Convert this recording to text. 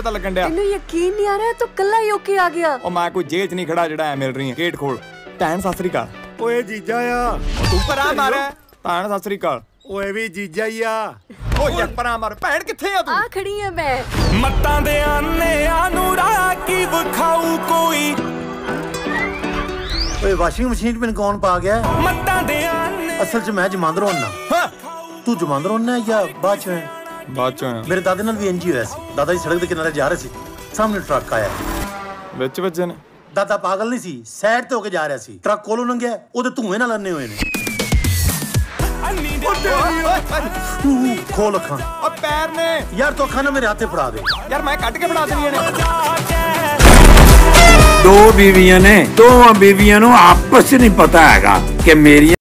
ਪਤਾ ਲੱਗਣ ਡਿਆ। ਤੈਨੂੰ ਯਕੀਨ ਨਹੀਂ ਆ ਰਿਹਾ ਤੂੰ ਕੱਲਾ ਹੀ ਓਕੇ ਆ ਗਿਆ। ਉਹ ਮੈਂ ਕੋਈ ਜੇਲ੍ਹ 'ਚ ਨਹੀਂ ਖੜਾ ਜਿਹੜਾ ਐ ਮਿਲ ਰਹੀ ਹੈ। ਗੇਟ ਖੋਲ। ਭੈਣ ਸਤਿ ਸ੍ਰੀ ਅਕਾਲ। ਓਏ ਜੀਜਾ ਆ। ਤੂੰ ਪਰਾਂ ਮਾਰ। ਭੈਣ ਸਤਿ ਸ੍ਰੀ ਅਕਾਲ। ਓਏ ਵੀ ਜੀਜਾ ਹੀ ਆ। ਓ ਯਾਰ ਪਰਾਂ ਮਾਰ। ਭੈਣ ਕਿੱਥੇ ਆ ਤੂੰ? ਆ ਖੜੀ ਆ ਮੈਂ। ਮੱਤਾਂ ਦੇ ਆਨਿਆਂ ਨੂੰ ਰਾਕੀ ਵਿਖਾਊ ਕੋਈ। ਓਏ ਵਾਸ਼ਿੰਗ ਮਸ਼ੀਨ 'ਚ ਮੈਨੂੰ ਕੌਣ ਪਾ ਗਿਆ? ਮੱਤਾਂ ਦੇ ਆਨੇ ਅਸਲ 'ਚ ਮੈਂ ਜਮਾਂਦਰੋਂ ਹੁੰਨਾ। ਤੂੰ ਜਮਾਂਦਰੋਂ ਹੁੰਨਾ ਜਾਂ ਬਾਅਦ 'ਚ ਹੈ? ਬਾਅਦ 'ਚ ਆਇਆ। ਮੇਰੇ ਦਾਦੇ ਨਾਲ ਵੀ ਇੰਜ ਹੀ ਹੋਇਆ ਸੀ। ਦਾਦਾ ਜੀ ਸੜਕ ਦੇ ਕਿਨਾਰੇ ਜਾ ਰਹੇ ਸੀ, ਸਾਹਮਣੇ ਟਰੱਕ ਆਇਆ। ਵਿੱਚ ਵੱਜੇ ਨੇ। ਦਾਦਾ ਪਾਗਲ ਨਹੀਂ ਸੀ, ਸਾਈਡ ਤੇ ਹੋ ਕੇ ਜਾ ਰਿਹਾ ਸੀ। ਟਰੱਕ ਕੋਲੋਂ ਲੰਘਿਆ, ਉਹਦੇ ਧੂਏ ਨਾਲ ਅੰਨੇ ਹੋਏ ਨੇ। ਅੰਨੀ ਦੇ ਖੋਲ ਅੱਖਾਂ। ਓ ਪੈਰ ਨੇ। ਯਾਰ ਤੂੰ ਅੱਖਾਂ ਨਾ ਮੇਰੇ ਹੱਥੇ ਫੜਾ ਦੇ। ਯਾਰ ਮੈਂ ਕੱਢ ਕੇ ਫੜਾ ਦੇਣੀਆਂ ਨੇ। दो बीवियां ने, दोवां बीवियां नूं आपस च नहीं पता हैगा कि मेरी